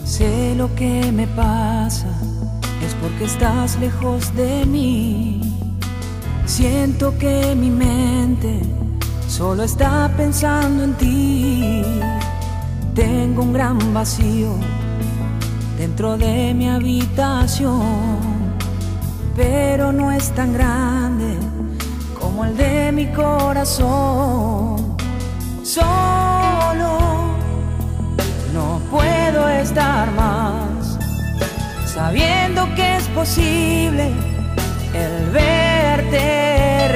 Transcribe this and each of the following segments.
Sé lo que me pasa, es porque estás lejos de mí. Siento que mi mente solo está pensando en ti. Tengo un gran vacío dentro de mi habitación, pero no es tan grande como el de mi corazón. Solo no puedo estar más, sabiendo que es posible el verte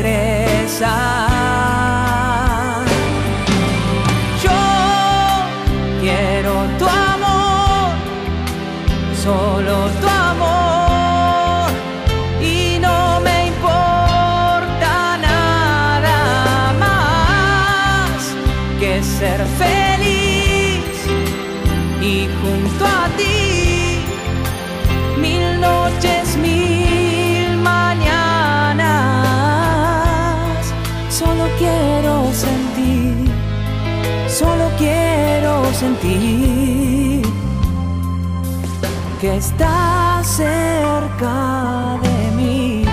regresar. Yo quiero tu amor, solo tu amor, y no me importa nada más que ser feliz y junto a ti, mil noches, mil mañanas. Solo quiero sentir que estás cerca de mí.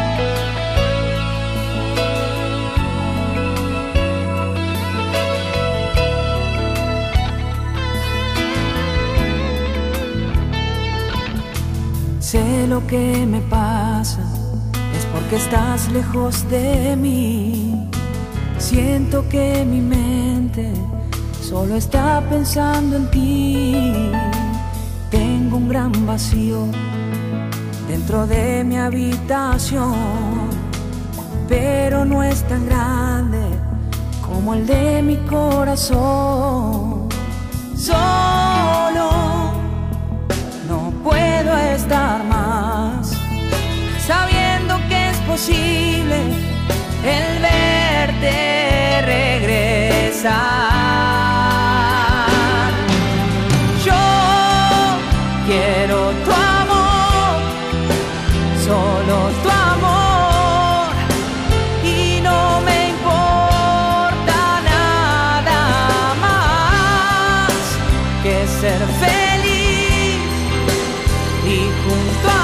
Sé lo que me pasa, es porque estás lejos de mí. Siento que mi mente solo está pensando en ti. Tengo un gran vacío dentro de mi habitación, pero no es tan grande como el de mi corazón. Solo no puedo estar más, sabiendo que es posible el verte regresar. Yo quiero tu amor, solo tu amor, y no me importa nada más que ser feliz y junto a